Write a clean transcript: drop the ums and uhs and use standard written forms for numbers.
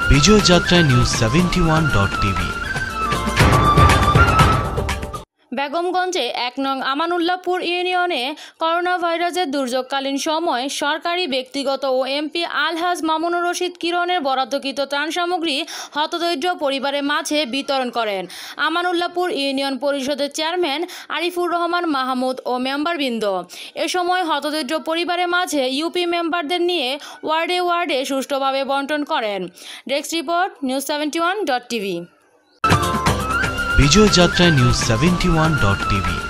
বিজয় যাত্রা news 71.tv। বেগমগঞ্জে ১ নং আমানুল্লাহপুর ইউনিয়নে করোনা ভাইরাসের দুর্যোগকালীন সময় সরকারি, ব্যক্তিগত ও এমপি আলহাজ মামুনুর রশিদ কিরণের বরাদ্দকৃত ত্রাণ সামগ্রী হতদরিদ্র পরিবারের মাঝে বিতরণ করেন আমানুল্লাহপুর ইউনিয়ন পরিষদের চেয়ারম্যান আরিফুর রহমান মাহমুদ ও মেম্বারবৃন্দ। এ সময় হতদরিদ্র পরিবারের মাঝে ইউপি মেম্বারদের নিয়ে ওয়ার্ডে ওয়ার্ডে সুষ্ঠুভাবে বন্টন করেন। Desk report news 71.tv। বিজয় যাত্রা নিউজ 71.tv।